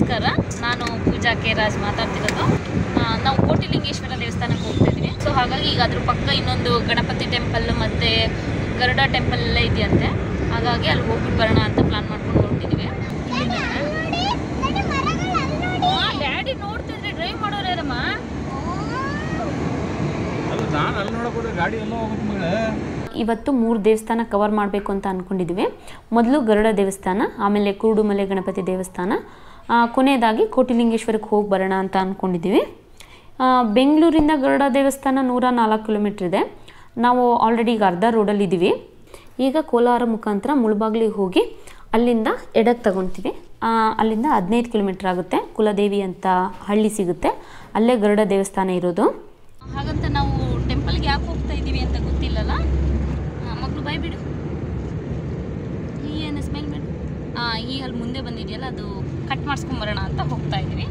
ನಮಸ್ಕಾರ, ನಾನು ಪೂಜಾ ಕೆ ರಾಜ್ ಮಾತಾಡ್ತಿರೋದು. ನಾವು ಕೋಟಿಲಿಂಗೇಶ್ವರ ದೇವಸ್ಥಾನಕ್ಕೆ ಹೋಗ್ತಾ ಇದ್ದೀವಿ. ಸೊ ಹಾಗಾಗಿ ಈಗ ಅದ್ರ ಪಕ್ಕ ಇನ್ನೊಂದು ಗಣಪತಿ ಟೆಂಪಲ್ ಮತ್ತು ಗರುಡ ಟೆಂಪಲ್ ಎಲ್ಲ ಇದೆಯಂತೆ. ಹಾಗಾಗಿ ಅಲ್ಲಿ ಹೋಗ್ಬಿಟ್ಟು ಬರೋಣ ಅಂತ ಪ್ಲಾನ್ ಮಾಡ್ಕೊಂಡು ಹೊರಟಿದ್ದೀವಿ. ಡ್ಯಾಡಿ ನೋಡ್ತಿದ್ರೆ ಡ್ರೈವ್ ಮಾಡೋರೇನಮ್ಮ. ಇವತ್ತು 3 ದೇವಸ್ಥಾನ ಕವರ್ ಮಾಡಬೇಕು ಅಂತ ಅಂದ್ಕೊಂಡಿದ್ದೀವಿ. ಮೊದಲು ಗರುಡ ದೇವಸ್ಥಾನ, ಆಮೇಲೆ ಕುರುಡುಮಲೆ ಗಣಪತಿ ದೇವಸ್ಥಾನ, ಕೊನೆಯದಾಗಿ ಕೋಟಿಲಿಂಗೇಶ್ವರಕ್ಕೆ ಹೋಗಿ ಬರೋಣ ಅಂತ ಅಂದ್ಕೊಂಡಿದ್ದೀವಿ. ಬೆಂಗಳೂರಿಂದ ಗರುಡ ದೇವಸ್ಥಾನ 104 ಕಿಲೋಮೀಟ್ರ್ ಇದೆ. ನಾವು ಆಲ್ರೆಡಿ ಈಗ ಅರ್ಧ ರೋಡಲ್ಲಿದ್ದೀವಿ. ಈಗ ಕೋಲಾರ ಮುಖಾಂತರ ಮುಳುಬಾಗಿಲಿಗೆ ಹೋಗಿ ಅಲ್ಲಿಂದ ಎಡಕ್ಕೆ ತಗೊಳ್ತೀವಿ. ಅಲ್ಲಿಂದ 15 ಕಿಲೋಮೀಟ್ರ್ ಆಗುತ್ತೆ. ಕುಲದೇವಿ ಅಂತ ಹಳ್ಳಿ ಸಿಗುತ್ತೆ, ಅಲ್ಲೇ ಗರುಡ ದೇವಸ್ಥಾನ ಇರೋದು. ಹಾಗಂತ ನಾವು ಟೆಂಪಲ್ಗೆ ಯಾಕೆ ಹೋಗ್ತಾ ಇದ್ದೀವಿ ಅಂತ ಗೊತ್ತಿಲ್ಲಲ್ಲ. ಮಕ್ಕಳು ಬಾಯ್ ಬಿಡು, ಏನು ಸ್ಮೆಲ್ ಬಿಡು. ಈ ಅಲ್ಲಿ ಮುಂದೆ ಬಂದಿದೆಯಲ್ಲ, ಅದು ಕಟ್ ಮಾಡಿಸ್ಕೊಂಬರೋಣ ಅಂತ ಹೋಗ್ತಾ ಇದ್ದೀವಿ.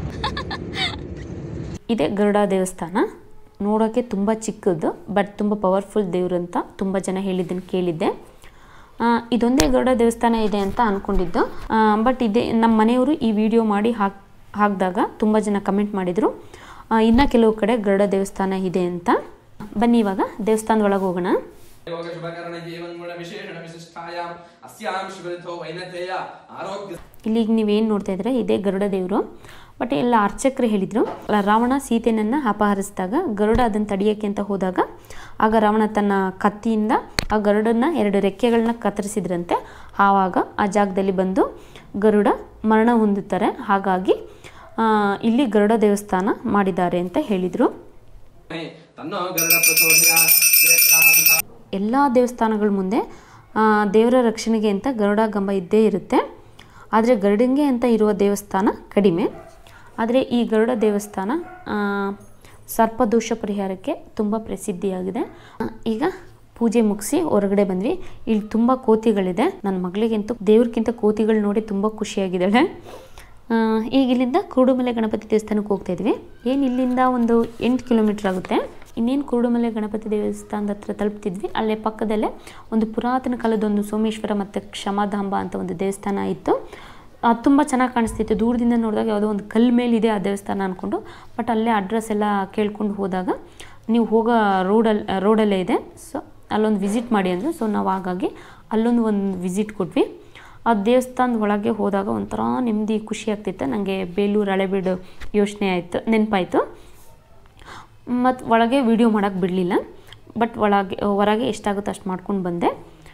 ಇದೇ ಗರುಡ ದೇವಸ್ಥಾನ. ನೋಡೋಕ್ಕೆ ತುಂಬ ಚಿಕ್ಕದು, ಬಟ್ ತುಂಬ ಪವರ್ಫುಲ್ ದೇವರು ಅಂತ ತುಂಬ ಜನ ಹೇಳಿದ್ದನ್ನು ಕೇಳಿದ್ದೆ. ಇದೊಂದೇ ಗರುಡ ದೇವಸ್ಥಾನ ಇದೆ ಅಂತ ಅಂದ್ಕೊಂಡಿದ್ದು, ಬಟ್ ಇದೇ ನಮ್ಮ ಮನೆಯವರು ಈ ವಿಡಿಯೋ ಮಾಡಿ ಹಾಕಿದಾಗ ತುಂಬ ಜನ ಕಮೆಂಟ್ ಮಾಡಿದರು ಇನ್ನು ಕೆಲವು ಕಡೆ ಗರುಡ ದೇವಸ್ಥಾನ ಇದೆ ಅಂತ. ಬನ್ನಿ ಇವಾಗ ದೇವಸ್ಥಾನದ ಒಳಗೆ ಹೋಗೋಣ. ಇಲ್ಲಿಗ ನೀವೇನು ನೋಡ್ತಾ ಇದ್ರೆ ಇದೇ ಗರುಡ ದೇವರು. ಬಟ್ ಎಲ್ಲ ಅರ್ಚಕರು ಹೇಳಿದರು, ರಾವಣ ಸೀತೆನನ್ನು ಅಪಹರಿಸಿದಾಗ ಗರುಡ ಅದನ್ನು ತಡೆಯೋಕ್ಕೆ ಅಂತ ಹೋದಾಗ ಆಗ ರಾವಣ ತನ್ನ ಕತ್ತಿಯಿಂದ ಆ ಗರುಡನ್ನ 2 ರೆಕ್ಕೆಗಳನ್ನ ಕತ್ತರಿಸಿದ್ರಂತೆ. ಆವಾಗ ಆ ಜಾಗದಲ್ಲಿ ಬಂದು ಗರುಡ ಮರಣ ಹೊಂದುತ್ತಾರೆ. ಹಾಗಾಗಿ ಇಲ್ಲಿ ಗರುಡ ದೇವಸ್ಥಾನ ಮಾಡಿದ್ದಾರೆ ಅಂತ ಹೇಳಿದರು. ಎಲ್ಲ ದೇವಸ್ಥಾನಗಳ ಮುಂದೆ ದೇವರ ರಕ್ಷಣೆಗೆ ಅಂತ ಗರುಡ ಗಂಬ ಇದ್ದೇ ಇರುತ್ತೆ. ಆದರೆ ಗರುಡಂಗೆ ಅಂತ ಇರುವ ದೇವಸ್ಥಾನ ಕಡಿಮೆ. ಆದರೆ ಈ ಗರುಡ ದೇವಸ್ಥಾನ ಸರ್ಪದೋಷ ಪರಿಹಾರಕ್ಕೆ ತುಂಬ ಪ್ರಸಿದ್ಧಿಯಾಗಿದೆ. ಈಗ ಪೂಜೆ ಮುಗಿಸಿ ಹೊರಗಡೆ ಬಂದ್ವಿ. ಇಲ್ಲಿ ತುಂಬ ಕೋತಿಗಳಿದೆ. ನನ್ನ ಮಗಳಿಗಂತೂ ದೇವ್ರಿಗಿಂತ ಕೋತಿಗಳು ನೋಡಿ ತುಂಬ ಖುಷಿಯಾಗಿದ್ದಾಳೆ. ಈಗ ಇಲ್ಲಿಂದ ಕುರುಡುಮಲೆ ಗಣಪತಿ ದೇವಸ್ಥಾನಕ್ಕೆ ಹೋಗ್ತಾ ಇದ್ವಿ. ಏನು ಇಲ್ಲಿಂದ ಒಂದು 8 ಕಿಲೋಮೀಟ್ರ್ ಆಗುತ್ತೆ. ಇನ್ನೇನು ಕುರುಡುಮಲೆ ಗಣಪತಿ ದೇವಸ್ಥಾನದ ಹತ್ರ ತಲುಪ್ತಿದ್ವಿ. ಅಲ್ಲೇ ಪಕ್ಕದಲ್ಲೇ ಒಂದು ಪುರಾತನ ಕಾಲದೊಂದು ಸೋಮೇಶ್ವರ ಮತ್ತು ಕ್ಷಮಾಧಾಂಬ ಅಂತ ಒಂದು ದೇವಸ್ಥಾನ ಇತ್ತು. ತುಂಬ ಚೆನ್ನಾಗಿ ಕಾಣಿಸ್ತಿತ್ತು. ದೂರದಿಂದ ನೋಡಿದಾಗ ಯಾವುದೋ ಒಂದು ಕಲ್ಲು ಮೇಲಿದೆ ಆ ದೇವಸ್ಥಾನ ಅಂದ್ಕೊಂಡು. ಬಟ್ ಅಲ್ಲೇ ಅಡ್ರೆಸ್ ಎಲ್ಲ ಕೇಳ್ಕೊಂಡು ಹೋದಾಗ ನೀವು ಹೋಗೋ ರೋಡಲ್ಲೇ ಇದೆ, ಸೊ ಅಲ್ಲೊಂದು ವಿಸಿಟ್ ಮಾಡಿ ಅಂದರು. ಸೊ ನಾವು ಹಾಗಾಗಿ ಅಲ್ಲೊಂದು ವಿಸಿಟ್ ಕೊಟ್ವಿ. ಆ ದೇವಸ್ಥಾನದ ಒಳಗೆ ಹೋದಾಗ ಒಂಥರ ನೆಮ್ಮದಿ ಖುಷಿ ಆಗ್ತಿತ್ತು. ನನಗೆ ಬೇಲೂರು ಹಳೆಬೀಡು ನೆನಪಾಯಿತು. ಮತ್ತು ಒಳಗೆ ವಿಡಿಯೋ ಮಾಡೋಕ್ಕೆ ಬಿಡಲಿಲ್ಲ. ಬಟ್ ಹೊರಗೆ ಎಷ್ಟಾಗುತ್ತೋ ಅಷ್ಟು ಮಾಡ್ಕೊಂಡು ಬಂದೆ.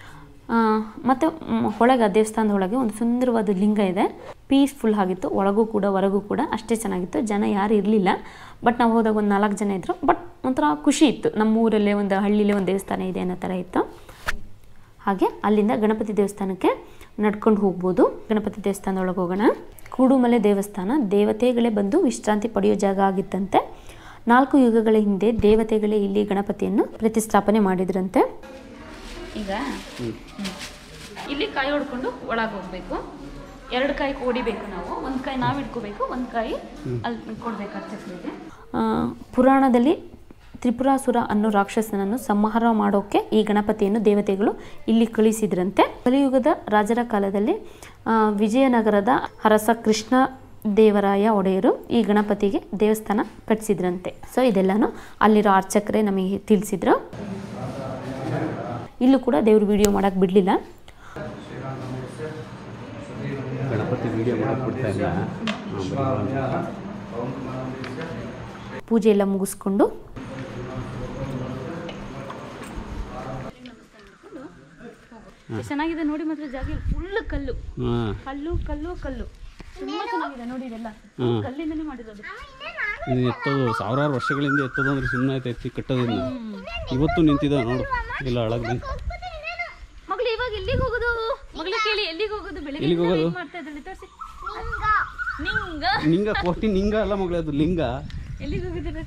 ಮತ್ತು ಒಳಗೆ ಆ ದೇವಸ್ಥಾನದ ಒಳಗೆ ಒಂದು ಸುಂದರವಾದ ಲಿಂಗ ಇದೆ. ಪೀಸ್ಫುಲ್ ಆಗಿತ್ತು. ಒಳಗೂ ಕೂಡ ಹೊರಗೂ ಕೂಡ ಅಷ್ಟೇ ಚೆನ್ನಾಗಿತ್ತು. ಜನ ಯಾರು ಇರಲಿಲ್ಲ. ಬಟ್ ನಾವು ಹೋದಾಗ ಒಂದು 4 ಜನ ಇದ್ದರು. ಬಟ್ ಒಂಥರ ಖುಷಿ ಇತ್ತು. ನಮ್ಮ ಊರಲ್ಲೇ ಒಂದು ಹಳ್ಳಿಲೇ ಒಂದು ದೇವಸ್ಥಾನ ಇದೆ ಅನ್ನೋ ಥರ ಇತ್ತು. ಹಾಗೆ ಅಲ್ಲಿಂದ ಗಣಪತಿ ದೇವಸ್ಥಾನಕ್ಕೆ ನಡ್ಕೊಂಡು ಹೋಗ್ಬೋದು. ಗಣಪತಿ ದೇವಸ್ಥಾನದೊಳಗೆ ಹೋಗೋಣ. ಕುರುಡುಮಲೆ ದೇವಸ್ಥಾನ ದೇವತೆಗಳೇ ಬಂದು ವಿಶ್ರಾಂತಿ ಪಡೆಯೋ ಜಾಗ ಆಗಿತ್ತಂತೆ. 4 ಯುಗಗಳ ಹಿಂದೆ ದೇವತೆಗಳೇ ಇಲ್ಲಿ ಗಣಪತಿಯನ್ನು ಪ್ರತಿಷ್ಠಾಪನೆ ಮಾಡಿದ್ರಂತೆ. ಈಗ ಇಲ್ಲಿ ಕಾಯಿ ಹೊಡ್ಕೊಂಡು ಒಳಗೆ ಹೋಗ್ಬೇಕು. 2 ಕಾಯಿ ಹೊಡಿಬೇಕು ನಾವು. ಒಂದು ಕಾಯಿ ನಾವು ಇಟ್ಕೋಬೇಕು, ಒಂದು ಕಾಯಿ ಅಲ್ಲಿ ಕೊಡ್ಬೇಕು ಅರ್ಚಕರಿಗೆ. ಪುರಾಣದಲ್ಲಿ ತ್ರಿಪುರಾಸುರ ಅನ್ನೋ ರಾಕ್ಷಸನನ್ನು ಸಂಹಾರ ಮಾಡೋಕ್ಕೆ ಈ ಗಣಪತಿಯನ್ನು ದೇವತೆಗಳು ಇಲ್ಲಿ ಕಳಿಸಿದ್ರಂತೆ. ಕಲಿಯುಗದ ರಾಜರ ಕಾಲದಲ್ಲಿ ವಿಜಯನಗರದ ಅರಸ ಕೃಷ್ಣ ದೇವರಾಯ ಒಡೆಯರು ಈ ಗಣಪತಿಗೆ ದೇವಸ್ಥಾನ ಕಟ್ಟಿಸಿದ್ರಂತೆ. ಸೊ ಇದೆಲ್ಲನೂ ಅಲ್ಲಿರೋ ಅರ್ಚಕರೇ ನಮಗೆ ತಿಳಿಸಿದ್ರು. ಇಲ್ಲೂ ಕೂಡ ದೇವ್ರ ವಿಡಿಯೋ ಮಾಡೋಕ್ಕೆ ಬಿಡಲಿಲ್ಲ. ಪೂಜೆ ಎಲ್ಲ ಮುಗಿಸ್ಕೊಂಡು ಚೆನ್ನಾಗಿದೆ ನೋಡಿ. ಮಾತ್ರ ಜಾಗ ಫುಲ್ ಕಲ್ಲು ಕಲ್ಲು ಕಲ್ಲು ಕಲ್ಲು ತುಂಬಾ ಚೆನ್ನಾಗಿದೆ ನೋಡಿ. ಇದೆಲ್ಲ ಕಲ್ಲಿಂದನೇ ಮಾಡಿರೋದು. ಇದು ಎತ್ತೋದು 1000 ವರ್ಷಗಳಿಂದ ಎತ್ತೋದು ಅಂದ್ರೆ ಸುಮ್ಮನೆ ಆಯ್ತು ಕಟ್ಟೋದ್ರಿಂದ. ಇವತ್ತು ನಿಂತಿದ್ದ ನೋಡು ಇಲ್ಲ ಅಳಗ್ಲಿ. ಮಗಳು ಇವಾಗ ಎಲ್ಲಿಗೆ ಹೋಗೋದು? ಮಗಳು ಕೇಳಿ ಎಲ್ಲಿಗೆ ಹೋಗೋದು? ಎಲ್ಲಿಗೆ ಹೋಗೋದು? ಮಾಡ್ತಾ ಇದ್ದಾಳೆ ತೋರಿಸಿ. ನಿಂಗ ಕೋಟಿ ನಿಂಗ ಅಲ್ಲ ಮಗಳೇ, ಅದು ಲಿಂಗ. ಎಲ್ಲಿಗೆ ಹೋಗಿದ್ದೀರ?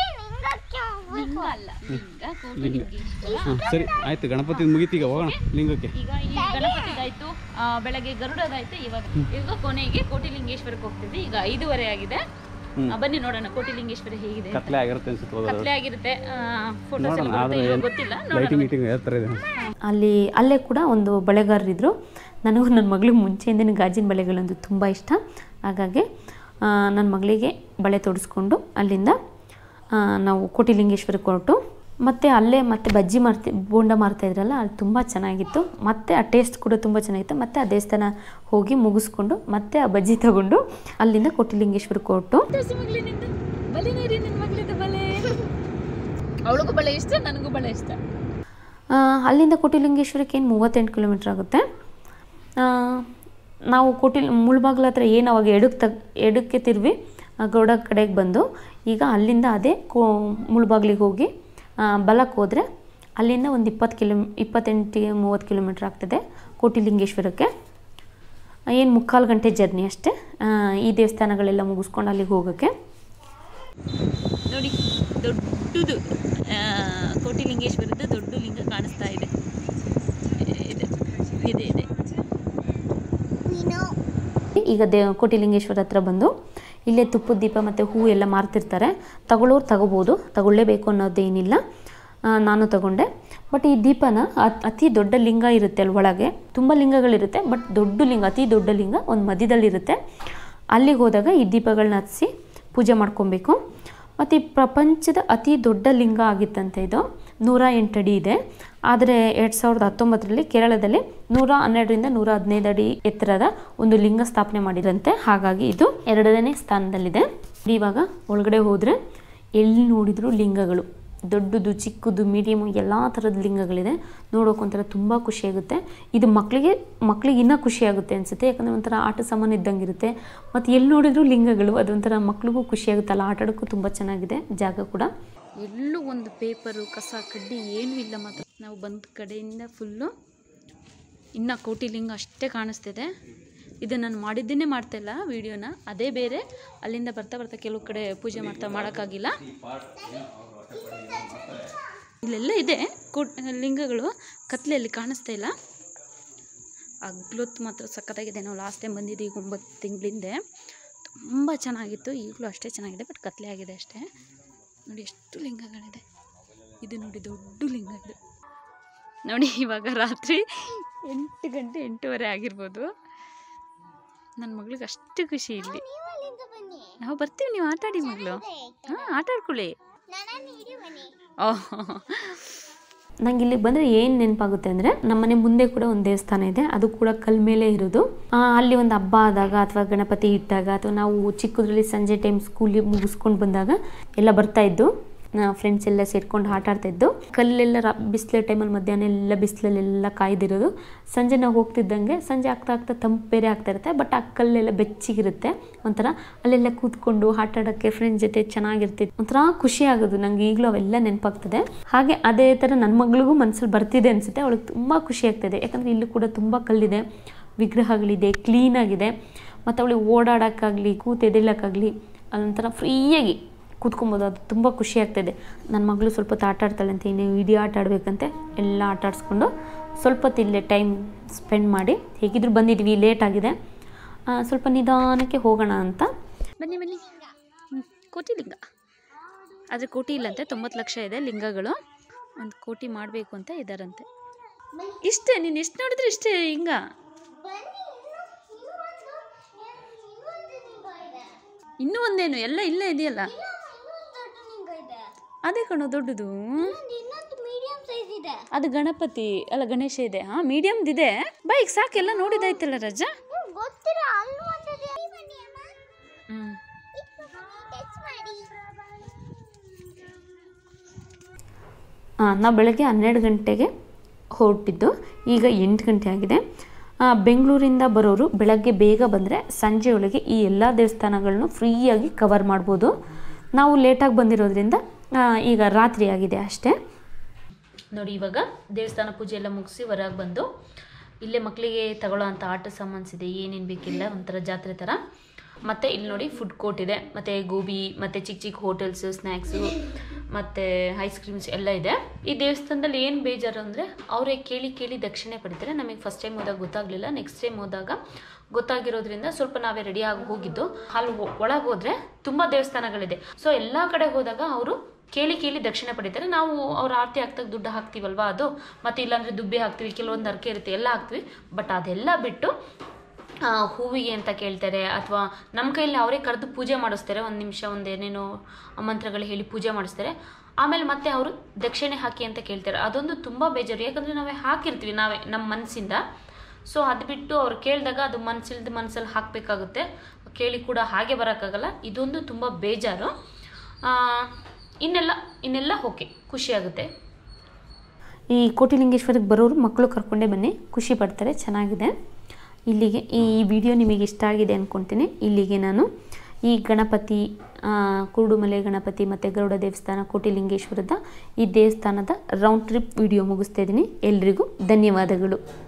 ಸರಿ ಆಯ್ತು, ಗಣಪತಿ ಮುಗೀತೀಗ ಹೋಗೋಣ ಲಿಂಗಕ್ಕೆ. ಈಗ ಈ ಗಣಪತಿದಾಯ್ತು, ಬೆಳಗ್ಗೆ ಗರುಡದಾಯ್ತು. ಈಗ ಕೊನೆಗೆ ಕೋಟಿಲಿಂಗೇಶ್ವರಕ್ಕೆ ಹೋಗ್ತಿದ್ವಿ. ಈಗ 5:30 ಆಗಿದೆ. ಬನ್ನಿ ನೋಡೋಣ ಕೋಟಿಲಿಂಗೇಶ್ವರ ಹೇಗಿದೆ. ಕತ್ಲೆ ಆಗಿರುತ್ತೆ ಅನ್ಸುತ್ತೆ. ಕತ್ಲೆ ಆಗಿರುತ್ತೆ. ಫೋಟೋಸ್ ಗೊತ್ತಿಲ್ಲ. ಅಲ್ಲೇ ಕೂಡ ಒಂದು ಬಳೆಗಾರರಿದ್ರು. ನನಗೂ ನನ್ನ ಮಗಳಿಗೆ ಮುಂಚೆಯಿಂದನೇ ಗಾಜಿನ ಬಳೆಗಳಂದು ತುಂಬ ಇಷ್ಟ. ಹಾಗಾಗಿ ನನ್ನ ಮಗಳಿಗೆ ಬಳೆ ತೊಡಿಸ್ಕೊಂಡು ಅಲ್ಲಿಂದ ನಾವು ಕೋಟಿಲಿಂಗೇಶ್ವರಕ್ಕೆ ಹೊರಟು ಮತ್ತು ಅಲ್ಲೇ ಮತ್ತೆ ಬಜ್ಜಿ ಬೋಂಡ ಮಾರ್ತಾಯಿದ್ರಲ್ಲ ಅಲ್ಲಿ ತುಂಬ ಚೆನ್ನಾಗಿತ್ತು, ಮತ್ತು ಆ ಟೇಸ್ಟ್ ಕೂಡ ತುಂಬ ಚೆನ್ನಾಗಿತ್ತು. ಮತ್ತು ಆ ದೇವಸ್ಥಾನ ಹೋಗಿ ಮುಗಿಸ್ಕೊಂಡು ಮತ್ತೆ ಆ ಬಜ್ಜಿ ತಗೊಂಡು ಅಲ್ಲಿಂದ ಕೋಟಿಲಿಂಗೇಶ್ವರಕ್ಕೆ ಹೊರಟು. ಅವಳಿಗೂ ಬಳೆ ಇಷ್ಟ, ನನಗೂ ಬಳೆ ಇಷ್ಟ. ಅಲ್ಲಿಂದ ಕೋಟಿಲಿಂಗೇಶ್ವರಕ್ಕೆ ಏನು 38 ಕಿಲೋಮೀಟ್ರ್ ಆಗುತ್ತೆ. ನಾವು ಮುಳುಬಾಗಿಲು ಹತ್ರ ಏನು ಅವಾಗ ಎಡಕ್ಕೆ ತಿರುವಿ ಗೌಡ ಕಡೆಗೆ ಬಂದು ಈಗ ಅಲ್ಲಿಂದ ಅದೇ ಮುಳುಬಾಗಿಲಿಗೆ ಹೋಗಿ ಬಲಕ್ಕೆ ಹೋದರೆ ಅಲ್ಲಿಂದ ಒಂದು 28-30 ಕಿಲೋಮೀಟ್ರ್ ಆಗ್ತದೆ ಕೋಟಿಲಿಂಗೇಶ್ವರಕ್ಕೆ. ಏನು 3/4 ಗಂಟೆ ಜರ್ನಿ ಅಷ್ಟೇ ಈ ದೇವಸ್ಥಾನಗಳೆಲ್ಲ ಮುಗಿಸ್ಕೊಂಡು ಅಲ್ಲಿಗೆ ಹೋಗೋಕ್ಕೆ. ನೋಡಿ ದೊಡ್ಡದು ಕೋಟಿಲಿಂಗೇಶ್ವರದ ದೊಡ್ಡ ಲಿಂಗ ಕಾಣಿಸ್ತಾ ಇದೆ. ಇದೆ ಈಗ ಕೋಟಿಲಿಂಗೇಶ್ವರ ಹತ್ರ ಬಂದು ಇಲ್ಲೇ ತುಪ್ಪದ ದೀಪ ಮತ್ತು ಹೂ ಎಲ್ಲ ಮಾರ್ತಿರ್ತಾರೆ. ತಗೊಳ್ಳೋರು ತಗೋಬೋದು, ತಗೊಳ್ಳೇಬೇಕು ಅನ್ನೋದೇನಿಲ್ಲ. ನಾನು ತಗೊಂಡೆ. ಬಟ್ ಈ ದೀಪನ ಅತಿ ದೊಡ್ಡ ಲಿಂಗ ಇರುತ್ತೆ ಅಲ್ಲಿ ಒಳಗೆ, ತುಂಬ ಲಿಂಗಗಳಿರುತ್ತೆ. ಬಟ್ ದೊಡ್ಡ ಲಿಂಗ, ಅತಿ ದೊಡ್ಡ ಲಿಂಗ ಒಂದು ಮಧ್ಯದಲ್ಲಿರುತ್ತೆ. ಅಲ್ಲಿಗೆ ಹೋದಾಗ ಈ ದೀಪಗಳನ್ನ ಹಚ್ಚಿಸಿ ಪೂಜೆ ಮಾಡ್ಕೊಬೇಕು. ಮತ್ತು ಈ ಪ್ರಪಂಚದ ಅತಿ ದೊಡ್ಡ ಲಿಂಗ ಆಗಿತ್ತಂತೆ ಇದು. 108 ಅಡಿ ಇದೆ. ಆದರೆ 2019ರಲ್ಲಿ ಕೇರಳದಲ್ಲಿ 112ರಿಂದ 115 ಅಡಿ ಎತ್ತರದ ಒಂದು ಲಿಂಗ ಸ್ಥಾಪನೆ ಮಾಡಿರಂತೆ. ಹಾಗಾಗಿ ಇದು 2ನೇ ಸ್ಥಾನದಲ್ಲಿದೆ. ಇವಾಗ ಒಳಗಡೆ ಹೋದರೆ ಎಲ್ಲಿ ನೋಡಿದರೂ ಲಿಂಗಗಳು, ದೊಡ್ಡದು ಚಿಕ್ಕದು ಮೀಡಿಯಮು ಎಲ್ಲ ಥರದ ಲಿಂಗಗಳಿದೆ. ನೋಡೋಕೊಂಥರ ತುಂಬ ಖುಷಿಯಾಗುತ್ತೆ. ಇದು ಮಕ್ಕಳಿಗೆ ಇನ್ನೂ ಖುಷಿಯಾಗುತ್ತೆ ಅನಿಸುತ್ತೆ. ಯಾಕಂದರೆ ಒಂಥರ ಆಟ ಸಾಮಾನು ಇದ್ದಂಗೆ ಇರುತ್ತೆ. ಮತ್ತು ಎಲ್ಲಿ ನೋಡಿದರೂ ಲಿಂಗಗಳು, ಅದೊಂಥರ ಮಕ್ಳಿಗೂ ಖುಷಿಯಾಗುತ್ತಲ್ಲ, ಆಟ ಆಡೋಕ್ಕೂ ತುಂಬ ಚೆನ್ನಾಗಿದೆ ಜಾಗ ಕೂಡ. ಎಲ್ಲೂ ಒಂದು ಪೇಪರು ಕಸ ಕಡ್ಡಿ ಏನೂ ಇಲ್ಲ. ಮಾತ್ರ ನಾವು ಬಂದ ಕಡೆಯಿಂದ ಫುಲ್ಲು ಇನ್ನು ಕೋಟಿಲಿಂಗ ಅಷ್ಟೇ ಕಾಣಿಸ್ತಿದೆ. ಇದು ನಾನು ಮಾಡಿದ್ದೇನೆ ಮಾಡ್ತಾಯಿಲ್ಲ ವಿಡಿಯೋನ, ಅದೇ ಬೇರೆ. ಅಲ್ಲಿಂದ ಬರ್ತಾ ಕೆಲವು ಕಡೆ ಪೂಜೆ ಮಾಡೋಕ್ಕಾಗಿಲ್ಲ. ಇಲ್ಲೆಲ್ಲ ಇದೆ ಲಿಂಗಗಳು, ಕತ್ಲೆಯಲ್ಲಿ ಕಾಣಿಸ್ತಾ ಇಲ್ಲ. ಅಗ್ಲೊತ್ತು ಮಾತ್ರ ಸಖತ್ತಾಗಿದೆ. ನಾವು ಲಾಸ್ಟ್ ಟೈಮ್ ಬಂದಿದ್ದೀವಿ 9 ತಿಂಗಳಿಂದೆ, ತುಂಬ ಚೆನ್ನಾಗಿತ್ತು. ಈಗಲೂ ಅಷ್ಟೇ ಚೆನ್ನಾಗಿದೆ, ಬಟ್ ಕತ್ಲೆ ಆಗಿದೆ ಅಷ್ಟೇ. ನೋಡಿ ಎಷ್ಟು ಲಿಂಗಗಳಿದೆ. ಇದು ನೋಡಿ ದೊಡ್ಡ ಲಿಂಗ ಇದು. ನೋಡಿ ಇವಾಗ ರಾತ್ರಿ 8 ಗಂಟೆ 8:15 ಆಗಿರ್ಬೋದು. ನನ್ನ ಮಗಳಿಗೆ ಅಷ್ಟು ಖುಷಿ ಇಲ್ಲಿ. ನಾವು ಬರ್ತೀವಿ, ನೀವು ಆಟಾಡಿ ಮಗಳು. ಹಾಂ, ಆಟ ಆಡ್ಕೊಳ್ಳಿ. ನಂಗೆ ಇಲ್ಲಿಗೆ ಬಂದರೆ ಏನು ನೆನಪಾಗುತ್ತೆ ಅಂದರೆ, ನಮ್ಮನೆ ಮುಂದೆ ಕೂಡ ಒಂದು ದೇವಸ್ಥಾನ ಇದೆ. ಅದು ಕೂಡ ಕಲ್ ಮೇಲೆ ಇರೋದು. ಅಲ್ಲಿ ಒಂದು ಹಬ್ಬ ಆದಾಗ ಅಥವಾ ಗಣಪತಿ ಇಟ್ಟಾಗ ಅಥವಾ ನಾವು ಚಿಕ್ಕದ್ರಲ್ಲಿ ಸಂಜೆ ಟೈಮ್ ಸ್ಕೂಲಿಗೆ ಮುಗಿಸ್ಕೊಂಡು ಬಂದಾಗ ಎಲ್ಲ ಬರ್ತಾಯಿದ್ದು. ಫ್ರೆಂಡ್ಸ್ ಎಲ್ಲ ಸೇರ್ಕೊಂಡು ಆಟ ಆಡ್ತಾಯಿದ್ದು. ಕಲ್ಲೆಲ್ಲ ಬಿಸಿಲು ಟೈಮಲ್ಲಿ ಮಧ್ಯಾಹ್ನ ಎಲ್ಲ ಬಿಸಿಲಲ್ಲೆಲ್ಲ ಕಾಯ್ದಿರೋದು. ಸಂಜೆ ನಾವು ಹೋಗ್ತಿದ್ದಂಗೆ ಸಂಜೆ ಆಗ್ತಾ ತಂಪು ಬೇರೆ ಆಗ್ತಾಯಿರುತ್ತೆ. ಬಟ್ ಆ ಕಲ್ಲೆಲ್ಲ ಬೆಚ್ಚಗಿರುತ್ತೆ. ಒಂಥರ ಅಲ್ಲೆಲ್ಲ ಕೂತ್ಕೊಂಡು ಆಟ ಆಡೋಕ್ಕೆ ಫ್ರೆಂಡ್ಸ್ ಜೊತೆ ಚೆನ್ನಾಗಿರ್ತಿತ್ತು. ಒಂಥರ ಖುಷಿ ಆಗೋದು. ನಂಗೆ ಈಗಲೂ ಅವೆಲ್ಲ ನೆನಪಾಗ್ತದೆ. ಹಾಗೆ ಅದೇ ಥರ ನನ್ನ ಮಗಳಿಗೂ ಮನಸ್ಸಲ್ಲಿ ಬರ್ತಿದೆ ಅನಿಸುತ್ತೆ. ಅವಳಿಗೆ ತುಂಬ ಖುಷಿ ಆಗ್ತಾಯಿದೆ. ಯಾಕಂದರೆ ಇಲ್ಲೂ ಕೂಡ ತುಂಬ ಕಲ್ಲಿದೆ, ವಿಗ್ರಹಗಳಿದೆ, ಕ್ಲೀನಾಗಿದೆ. ಮತ್ತು ಅವಳಿಗೆ ಓಡಾಡೋಕ್ಕಾಗಲಿ ಕೂತೆದೆಲ್ಲಕ್ಕಾಗಲಿ ಅದೊಂಥರ ಫ್ರೀಯಾಗಿ ಕೂತ್ಕೊಬೋದು. ಅದು ತುಂಬ ಖುಷಿ ಆಗ್ತಾಯಿದೆ. ನನ್ನ ಮಗಳು ಸ್ವಲ್ಪ ಹೊತ್ತು ಆಟ ಆಡ್ತಾಳಂತೆ, ಇನ್ನು ಇಡೀ ಆಟ ಆಡಬೇಕಂತೆ. ಎಲ್ಲ ಆಟ ಆಡಿಸ್ಕೊಂಡು ಸ್ವಲ್ಪ ಹೊತ್ತು ಇಲ್ಲೇ ಟೈಮ್ ಸ್ಪೆಂಡ್ ಮಾಡಿ, ಹೇಗಿದ್ರು ಬಂದಿದ್ವಿ, ಲೇಟ್ ಆಗಿದೆ, ಸ್ವಲ್ಪ ನಿಧಾನಕ್ಕೆ ಹೋಗೋಣ ಅಂತ. ಬನ್ನಿ ಕೋಟಿಲಿಂಗ. ಆದರೆ ಕೋಟಿ ಇಲ್ಲಂತೆ, 90 ಲಕ್ಷ ಇದೆ ಲಿಂಗಗಳು. ಒಂದು ಕೋಟಿ ಮಾಡಬೇಕು ಅಂತ ಇದ್ದಾರಂತೆ. ಇಷ್ಟೇ, ನೀನು ಎಷ್ಟು ನೋಡಿದ್ರೆ ಇಷ್ಟೇ ಹಿಂಗ. ಇನ್ನೂ ಒಂದೇನು, ಎಲ್ಲ ಇಲ್ಲೇ ಇದೆಯಲ್ಲ. ಅದೇ ಕಣೋ ದೊಡ್ಡದು. ಅದು ಗಣಪತಿ ಅಲ್ಲ, ಗಣೇಶ ಇದೆ. ಹಾಂ, ಮೀಡಿಯಮ್ದಿದೆ. ಬೈಕ್ ಸಾಕೆಲ್ಲ ನೋಡಿದಾಯ್ತಲ್ಲ ರಜಾ. ನಾವು ಬೆಳಗ್ಗೆ 12 ಗಂಟೆಗೆ ಹೊರಟಿದ್ದು. ಈಗ 8 ಗಂಟೆ ಆಗಿದೆ. ಬೆಂಗಳೂರಿಂದ ಬರೋರು ಬೆಳಗ್ಗೆ ಬೇಗ ಬಂದರೆ ಸಂಜೆಯೊಳಗೆ ಈ ಎಲ್ಲ ದೇವಸ್ಥಾನಗಳನ್ನು ಫ್ರೀಯಾಗಿ ಕವರ್ ಮಾಡ್ಬೋದು. ನಾವು ಲೇಟಾಗಿ ಬಂದಿರೋದ್ರಿಂದ ಈಗ ರಾತ್ರಿ ಆಗಿದೆ ಅಷ್ಟೇ. ನೋಡಿ ಇವಾಗ ದೇವಸ್ಥಾನ ಪೂಜೆ ಎಲ್ಲ ಮುಗಿಸಿ ಹೊರಗೆ ಬಂದು ಇಲ್ಲೇ ಮಕ್ಕಳಿಗೆ ತಗೊಳ್ಳೋ ಅಂಥ ಆಟ ಸಾಮಾನ್ಸಿದೆ, ಏನೇನು ಬೇಕಿಲ್ಲ, ಒಂಥರ ಜಾತ್ರೆ ಥರ. ಮತ್ತು ಇಲ್ಲಿ ನೋಡಿ ಫುಡ್ ಕೋರ್ಟ್ ಇದೆ, ಮತ್ತು ಗೋಬಿ, ಮತ್ತು ಚಿಕ್ಕ ಚಿಕ್ಕ ಹೋಟೆಲ್ಸು, ಸ್ನ್ಯಾಕ್ಸು, ಮತ್ತು ಐಸ್ ಕ್ರೀಮ್ಸ್ ಎಲ್ಲ ಇದೆ. ಈ ದೇವಸ್ಥಾನದಲ್ಲಿ ಏನು ಬೇಜಾರು ಅಂದರೆ ಅವರೇ ಕೇಳಿ ದಕ್ಷಿಣೆ ಪಡಿತಾರೆ. ನಮಗೆ ಫಸ್ಟ್ ಟೈಮ್ ಹೋದಾಗ ಗೊತ್ತಾಗಲಿಲ್ಲ. ನೆಕ್ಸ್ಟ್ ಟೈಮ್ ಹೋದಾಗ ಗೊತ್ತಾಗಿರೋದ್ರಿಂದ ಸ್ವಲ್ಪ ನಾವೇ ರೆಡಿ ಆಗಿ ಹೋಗಿದ್ದು. ಅಲ್ಲಿ ಒಳಗೆ ಹೋದರೆ ತುಂಬ ದೇವಸ್ಥಾನಗಳಿದೆ. ಸೊ ಎಲ್ಲ ಕಡೆ ಹೋದಾಗ ಅವರು ಕೇಳಿ ದಕ್ಷಿಣೆ ಪಡಿತಾರೆ. ನಾವು ಅವ್ರ ಆರತಿ ಹಾಕ್ದಾಗ ದುಡ್ಡು ಹಾಕ್ತೀವಲ್ವ ಅದು, ಮತ್ತು ಇಲ್ಲಾಂದರೆ ದುಬ್ಬೆ ಹಾಕ್ತೀವಿ, ಕೆಲವೊಂದು ಅರ್ಕೆ ಇರುತ್ತೆ, ಎಲ್ಲ ಹಾಕ್ತೀವಿ. ಬಟ್ ಅದೆಲ್ಲ ಬಿಟ್ಟು ಹೂವಿಗೆ ಅಂತ ಕೇಳ್ತಾರೆ, ಅಥವಾ ನಮ್ಮ ಕೈಯಲ್ಲಿ ಅವರೇ ಕರೆದು ಪೂಜೆ ಮಾಡಿಸ್ತಾರೆ. ಒಂದು ನಿಮಿಷ ಏನೇನೋ ಮಂತ್ರಗಳು ಹೇಳಿ ಪೂಜೆ ಮಾಡಿಸ್ತಾರೆ. ಆಮೇಲೆ ಮತ್ತೆ ಅವರು ದಕ್ಷಿಣೆ ಹಾಕಿ ಅಂತ ಕೇಳ್ತಾರೆ. ಅದೊಂದು ತುಂಬ ಬೇಜಾರು, ಯಾಕಂದರೆ ನಾವೇ ಹಾಕಿರ್ತೀವಿ ನಮ್ಮ ಮನಸ್ಸಿಂದ. ಸೊ ಅದು ಬಿಟ್ಟು ಅವ್ರು ಕೇಳಿದಾಗ ಅದು ಮನಸ್ಸಲ್ಲಿ ಹಾಕಬೇಕಾಗುತ್ತೆ. ಕೇಳಿ ಕೂಡ ಹಾಗೆ ಬರೋಕ್ಕಾಗಲ್ಲ. ಇದೊಂದು ತುಂಬ ಬೇಜಾರು. ಇನ್ನೆಲ್ಲ ಓಕೆ, ಖುಷಿಯಾಗುತ್ತೆ. ಈ ಕೋಟಿಲಿಂಗೇಶ್ವರಕ್ಕೆ ಬರೋರು ಮಕ್ಕಳು ಕರ್ಕೊಂಡೇ ಬನ್ನಿ, ಖುಷಿ ಪಡ್ತಾರೆ. ಚೆನ್ನಾಗಿದೆ. ಇಲ್ಲಿಗೆ ಈ ವಿಡಿಯೋ ನಿಮಗೆ ಇಷ್ಟ ಆಗಿದೆ ಅಂದ್ಕೊಳ್ತೀನಿ. ಇಲ್ಲಿಗೆ ನಾನು ಈ ಗಣಪತಿ, ಕುರುಡುಮಲೆ ಗಣಪತಿ ಮತ್ತು ಗರುಡ ದೇವಸ್ಥಾನ, ಕೋಟಿಲಿಂಗೇಶ್ವರದ ಈ ದೇವಸ್ಥಾನದ ರೌಂಡ್ ಟ್ರಿಪ್ ವಿಡಿಯೋ ಮುಗಿಸ್ತಾ ಇದ್ದೀನಿ. ಎಲ್ರಿಗೂ ಧನ್ಯವಾದಗಳು.